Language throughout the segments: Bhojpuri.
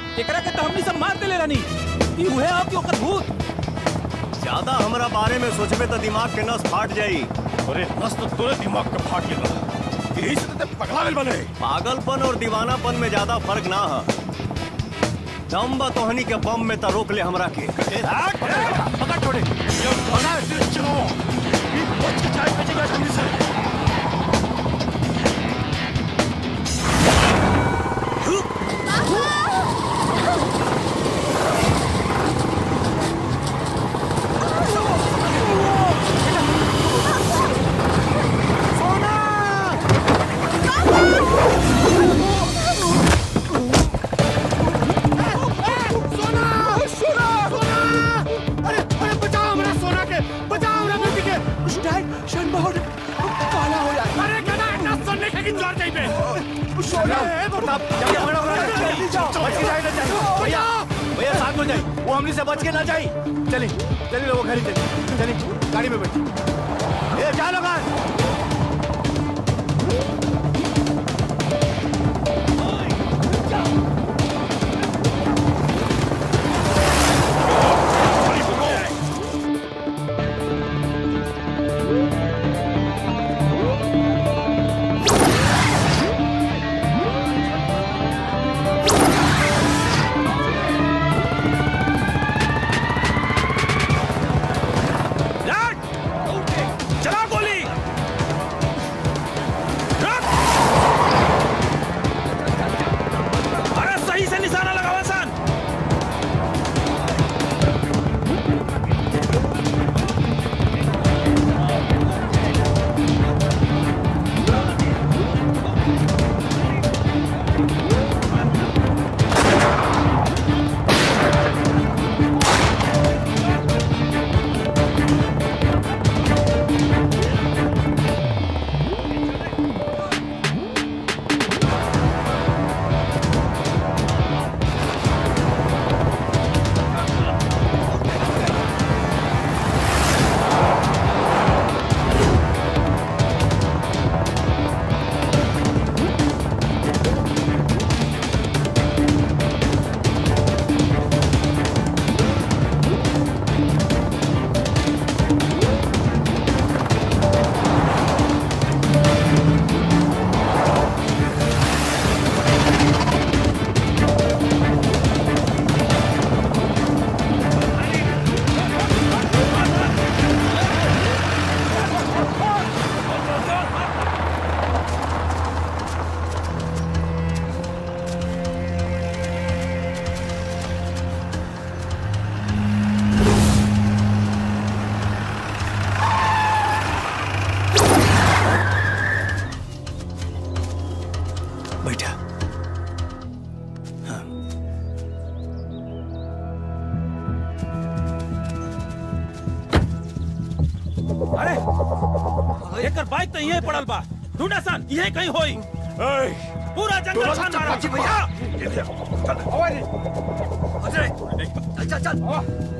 एकरा के तो हमनी सब मार देले रहनी। ई उहे आओ कि ओकर भूत। ज्यादा हमरा बारे में सोचबे तो दिमाग के नस फाट जाई। अरे नस तो तोरे दिमाग का फाट गेला। यही से तो पगलावेल बने। पागलपन और दीवानापन में ज्यादा फर्क ना है। दम बा तोहनी के बम में तो रोक ले हमरा के। पकड़ छोड़े। चलो। चाय बेचेगा जल्दी से। भैया साथ में जाए, वो हमने से बच के ना जाए। चले चले लोग घर ही चले, चले गाड़ी में बैठे। ये क्या लोग बाइक तो यही पड़ल बा। ढूंढा सन यही कहीं होई। पूरा जंगल छान मारा। चल चल चल।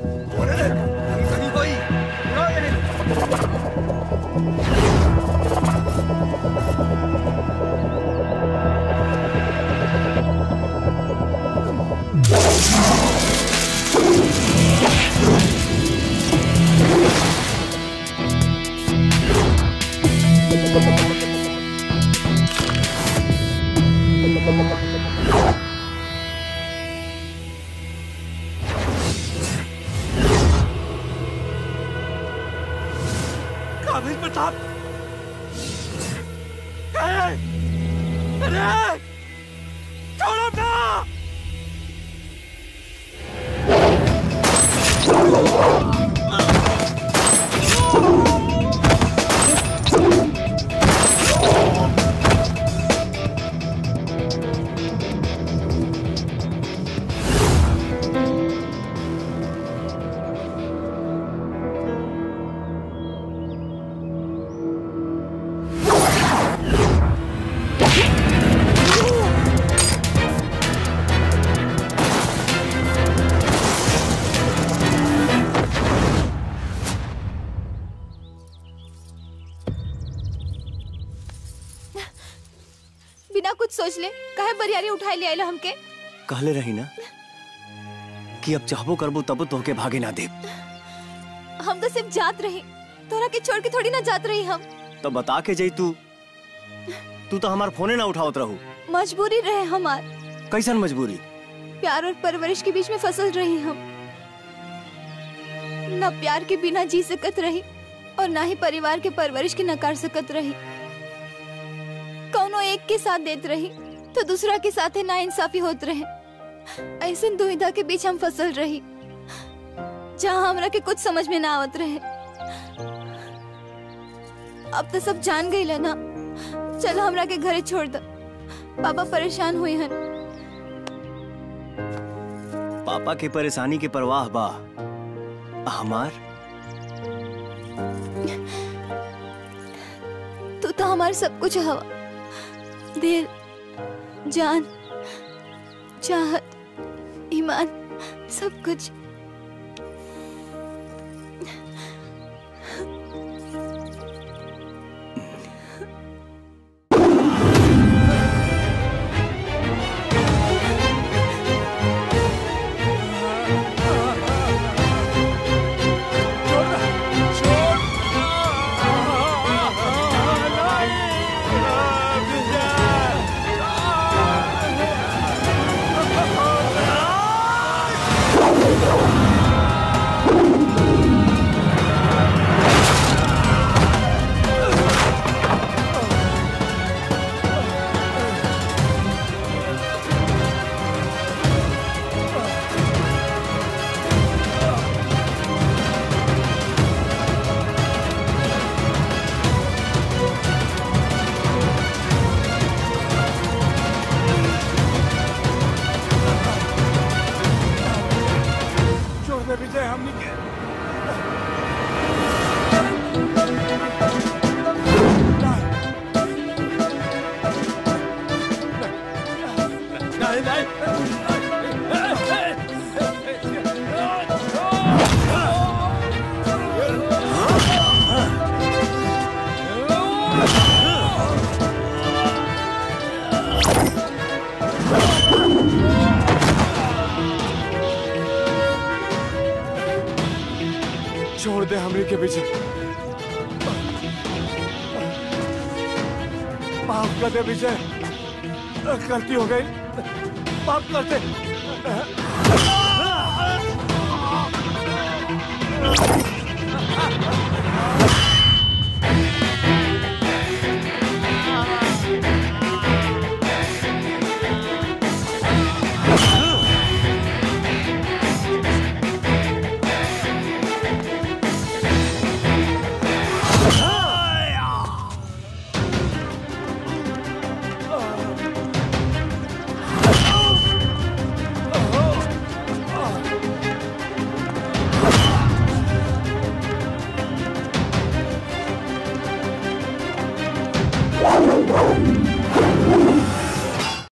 काबिल प्रताप अरे छोड़ो ना। बिना कुछ सोच ले काहे बरियारी उठाई ले आइलो हमके। कहले रही ना कि अब चाहबो करबो तब तो के भागे ना दे। हम तो सिर्फ जात रही, तोरा के छोड़ के थोड़ी ना जात रही हम। तो बता के जाई तू तो हमार फोने ना उठावत रहू। मजबूरी रहे हमार। कैसन मजबूरी? प्यार और परवरिश के बीच में फसल रही हम। ना प्यार के बिना जी सकत रही और ना ही परिवार के परवरिश के नकार सकत रही। कौनो एक के साथ देत रही तो दूसरा के साथ ना इंसाफी होत रहे। ऐसे दुविधा के बीच हम फसल रही जहाँ हमरा के कुछ समझ में ना आवत रहे। अब तो सब जान गई ले ना। चलो हमरा के घरे छोड़ दो, पापा परेशान हुए हैं। पापा के परेशानी के परवाह बा हमार। तू तो हमारे सब कुछ हवा, दिल, जान, चाहत, ईमान, सब कुछ। छोड़ दे हमरे के पीछे। माफ कर दे विजय, गलती हो गई, माफ कर दे।